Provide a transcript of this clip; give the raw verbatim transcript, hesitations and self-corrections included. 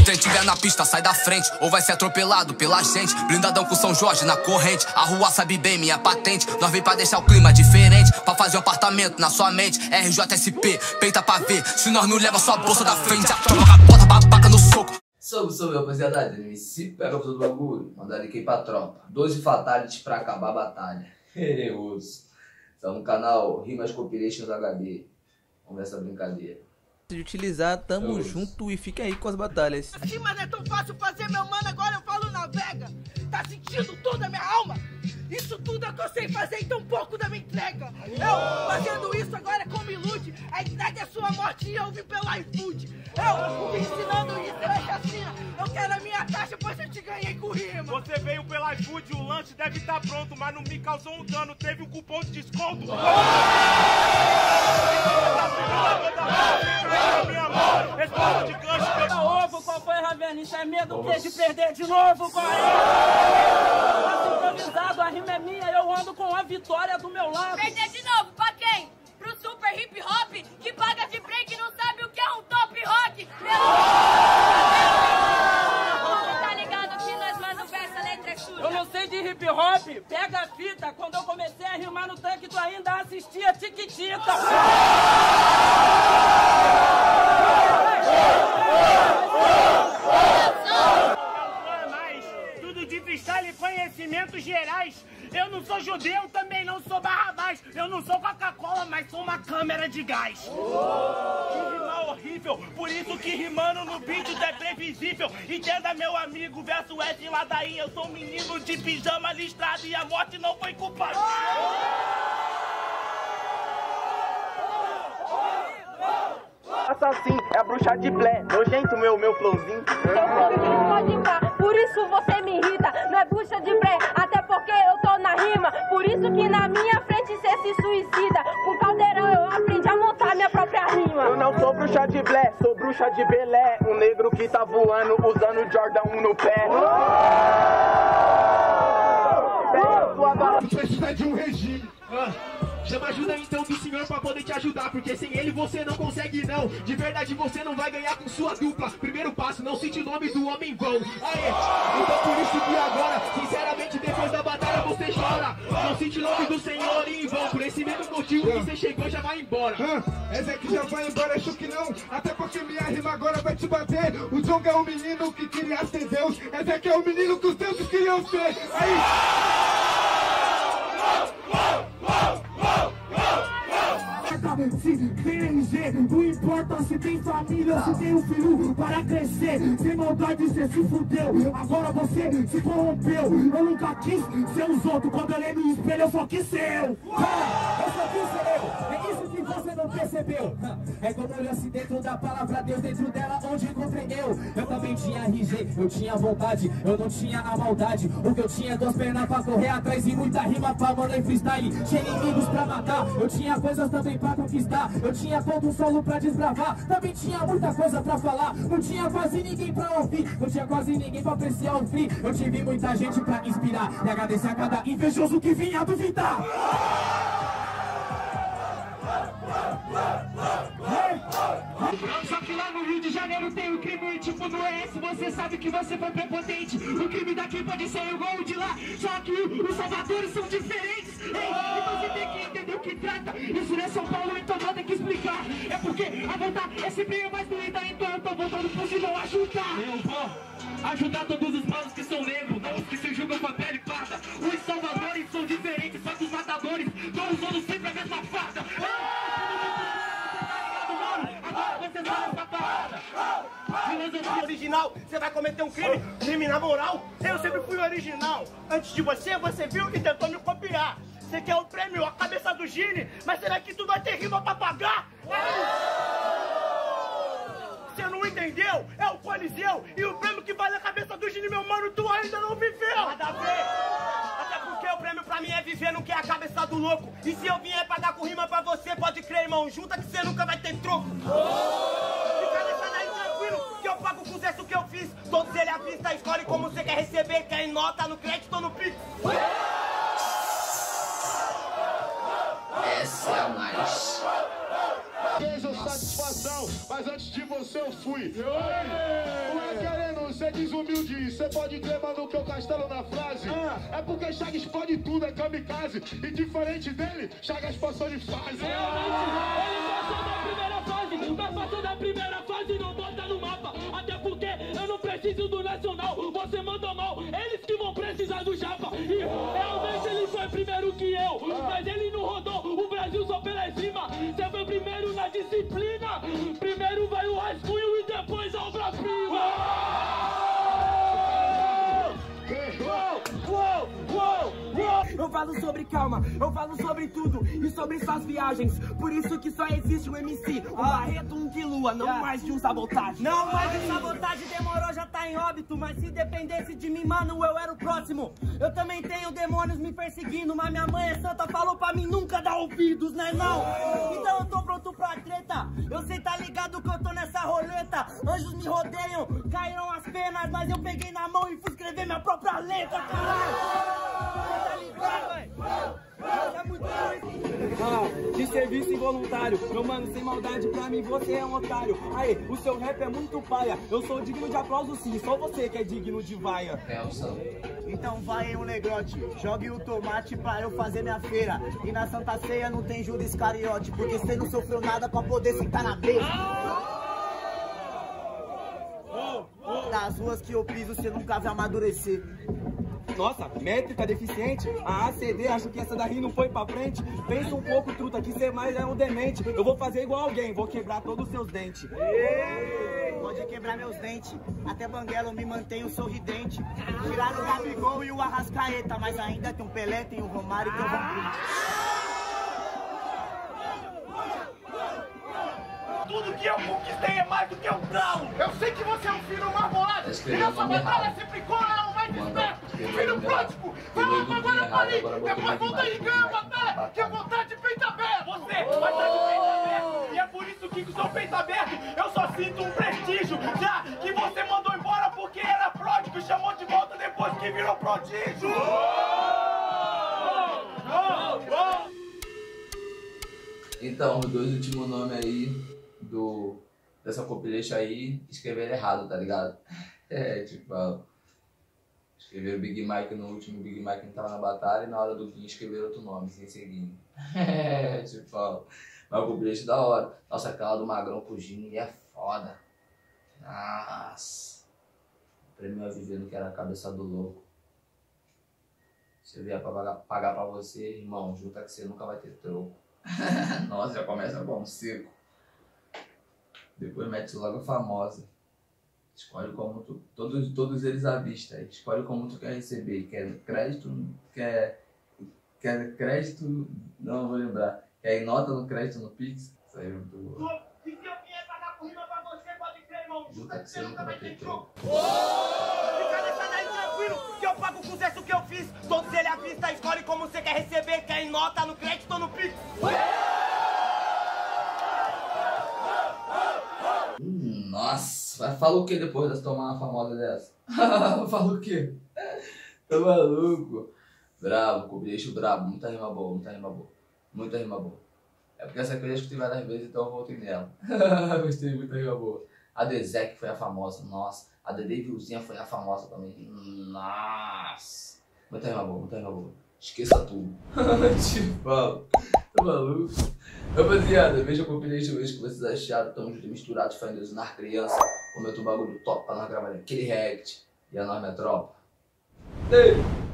trem tiver na pista, sai da frente, ou vai ser atropelado pela gente. Blindadão com São Jorge na corrente, a rua sabe bem minha patente. Nós vem pra deixar o clima diferente, pra fazer um apartamento na sua mente. R J S P, peita pra ver, se nós não leva sua bolsa da frente, a troca bota babaca no soco. Soube, soube, rapaziada. M C pega todo o bagulho, mandar aqui pra tropa. doze fatalities pra acabar a batalha. Hereoso. Estamos no canal Rimas Compilations H D. Vamos ver essa brincadeira. De utilizar, tamo Eu junto e fica aí com as batalhas. Assim, mas não é tão fácil fazer, meu mano, agora eu falo na vega. Tá sentindo tudo a minha alma? Isso tudo eu tô sem fazer, então pouco da minha entrega. Eu fazendo isso agora como ilude. A entrega é sua morte e eu vim pelo iFood. Eu me ensinando isso, eu é chacina. Eu quero a minha taxa, pois eu te ganhei com rima. Você veio pelo iFood, o lanche deve estar pronto, mas não me causou um dano, teve um cupom de desconto. Resposta de gancho, Pega ovo, qual foi, Ravernice? É medo o quê? De perder de novo? Qual é? Faço improvisado, a rima é minha, eu ando com a vitória do meu lado. Perder de novo, pra quem? Pro super hip hop, que paga de break e não sabe o que é um top rock. Meu... Tá ligado que nós manda o verso, a letra é suja. Eu não sei de hip hop, pega a fita. Quando eu comecei a rimar no tanque, tu ainda assistia Tiquitita. tudo de freestyle e conhecimentos gerais. Eu não sou judeu, também não sou Barrabás. Eu não sou Coca-Cola, mas sou uma câmera de gás. Oh! Que rima horrível, por isso que rimando no beat é previsível. Entenda, meu amigo, verso é de ladainha. Eu sou um menino de pijama listrado e a morte não foi culpada. Assassin, é a bruxa de Blé, nojento meu, meu flowzinho. Por isso você me irrita, não é bruxa de bré, até porque eu tô na rima. Por isso que na minha frente cê se suicida. Com caldeirão eu aprendi a montar minha própria rima. Eu não sou bruxa de Blé, sou bruxa de Belé. Um negro que tá voando, usando Jordan um no pé. Tu precisa de um regime. Ah. Chama ajuda então do senhor pra poder te ajudar, porque sem ele você não consegue não. De verdade você não vai ganhar com sua dupla. Primeiro passo, não cite o nome do homem vão. Aê, então por isso que agora, sinceramente depois da batalha você chora. Não cite o nome do senhor em vão. Por esse mesmo motivo que você chegou já vai embora. Ah, essa aqui já vai embora, acho que não. Até porque minha rima agora vai te bater. O Jong é o menino que queria ser Deus. Esse aqui é o menino que os deuses queriam ser. Aí... Se tem R G, não importa se tem família, se tem um filho para crescer. Sem maldade você se fudeu, agora você se corrompeu. Eu nunca quis ser os outros, quando eu olhei no espelho eu só quis ser eu. Eu só quis ser eu, é isso que você não percebeu. É como eu olhasse dentro da palavra Deus, dentro dela onde encontrei eu. Eu também tinha R G, eu tinha vontade, eu não tinha a maldade. O que eu tinha duas pernas pra correr atrás e muita rima pra mandar em freestyle. Tinha inimigos pra matar, eu tinha coisas também pra conquistar. Eu tinha todo um solo pra desbravar, também tinha muita coisa pra falar. Não tinha quase ninguém pra ouvir, não tinha quase ninguém pra apreciar o free. Eu tive muita gente pra inspirar e agradecer a cada invejoso que vinha duvidar. Só que lá no Rio de Janeiro tem o crime e tipo no E S você sabe que você foi prepotente. O crime daqui pode ser igual o de lá, só que os salvadores são diferentes. Ei, então você tem que entender o que trata. Isso não é São Paulo, então não tem que explicar. É porque a voltar é sempre mais doida, então eu tô voltando possível ajudar. Eu vou ajudar todos os maus que são negros, não os que se julgam com a pele parda. Os salvadores são diferentes, só que os matadores estão usando sempre a mesma farda. Filosofia original, você vai cometer um crime, crime na moral. Eu sempre fui original. Antes de você, você viu e tentou me copiar. Você quer o prêmio, a cabeça do Gini, mas será que tu vai ter rima pra pagar? Você não entendeu? É o Coliseu e o prêmio que vale a cabeça do Gini, meu mano, tu ainda não viveu. Nada a ver. Até porque o prêmio pra mim é viver, não quer a cabeça do louco. E se eu vier pra dar com rima pra você, pode crer, irmão, junta que você nunca vai ter troco. Fica deixando aí tranquilo, que eu pago com o gesto que eu fiz. Todos ele à vista, escolhe como você quer receber, quer em nota, no crédito ou no pix. Essa é a mais. Beijo, satisfação, mas antes de você eu fui. Oi, você desumilde, cê pode crer, mano, que eu castelo na frase. Ah. É porque Chagas pode tudo, é kamikaze. E diferente dele, Chagas passou de fase. Realmente, ele passou da primeira fase, mas passou da primeira fase e não bota no mapa. Até porque eu não preciso do nacional, você mandou mal, eles que vão precisar do chapa. E realmente ele foi primeiro que eu, mas ele não rodou o Brasil só pela cima. Você foi primeiro na disciplina, primeiro vai o rascunho e depois a obra-prima. Eu falo sobre calma, eu falo sobre tudo e sobre suas viagens. Por isso que só existe um M C, um Barreto, um Quilua, não yeah. mais de um Sabotagem. Não mais de um Sabotagem, demorou, já tá em óbito. Mas se dependesse de mim, mano, eu era o próximo. Eu também tenho demônios me perseguindo, mas minha mãe é santa, falou pra mim nunca dar ouvidos, né não? Então eu tô pronto pra treta, eu sei tá ligado que eu tô nessa roleta. Anjos me rodeiam, caíram as penas, mas eu peguei na mão e fui escrever minha própria letra, caralho. Tá ligado, velho? É muito doido. Ah, de serviço involuntário. Meu mano, sem maldade, pra mim você é um otário. Aí, o seu rap é muito paia. Eu sou digno de aplauso sim, só você que é digno de vaia. Então vai aí um negrote, jogue o tomate pra eu fazer minha feira. E na Santa Ceia não tem Judas Iscariote, porque você não sofreu nada pra poder sentar na beira. Das ruas que eu piso, você nunca vai amadurecer. Nossa, métrica deficiente? A A C D, acho que essa daí não foi pra frente. Pensa um pouco, truta, que você mais é um demente. Eu vou fazer igual alguém, vou quebrar todos os seus dentes. Ei, pode quebrar meus dentes, até Banguela eu me mantenho sorridente. Tiraram o Gabigol e o Arrascaeta, mas ainda tem um Pelé, tem o Romário e tem o Van. Tudo que eu conquistei é mais do que um trau. Eu sei que você é um filho marmolado. E nessa batalha sempre cola o mais esperto. Filho pródigo, vai lá pra Guarapari. Depois volta e ganha a batalha. Que é vontade de peito aberto. Você vai estar de peito aberto. E é por isso que com seu peito aberto eu só sinto um prestígio. Já que você mandou embora porque era pródigo e chamou de volta depois que virou prodígio. Então, os dois últimos nomes aí do, dessa compilation aí escreveram errado, tá ligado? É, tipo, escreveram Big Mike no último, Big Mike não tava na batalha, e na hora do Guinho escreveram outro nome, sem seguir. É, tipo, mas o compilation da hora. Nossa, aquela do Magrão com o Gini é foda. Nossa. O prêmio a viver no que era a cabeça do louco. Se eu vier pra pagar, pagar pra você, irmão, junta que você nunca vai ter troco. Nossa, já começa bom, seco. Depois mete logo a famosa. Escolhe como tu. Todos, todos eles à vista. Escolhe como tu quer receber. Quer crédito? Quer. Quer crédito? Não, vou lembrar. Quer nota no crédito no Pix? Isso aí é muito bom. E se eu vier pagar por rima pra você, pode crer, irmão. Junta que você nunca vai ter troco. Fica nessa daí tranquilo, que eu pago com o gesto que eu fiz. Todos ele à vista, escolhe como você quer receber. Quer em nota, no crédito ou no Pix? Hum, nossa, vai falar o que depois de tomar uma famosa dessa? Fala o que? Tá maluco? Bravo, cobreixo brabo, muita rima boa, muita rima boa. Muita rima boa. É porque essa coisa eu escutei várias vezes, então eu voltei nela. Gostei, muita rima boa. A Dezek foi a famosa, nossa. A Dede Vilzinha foi a famosa também. Nossa. Muita rima boa, muita rima boa. Esqueça tudo. Te falo. Tá maluco? Rapaziada, veja a compilation hoje que vocês acharam. Tamo junto misturado, fã de Usinar Criança. Comenta um bagulho top pra nós gravar aquele react. E a nós, minha tropa. Ei!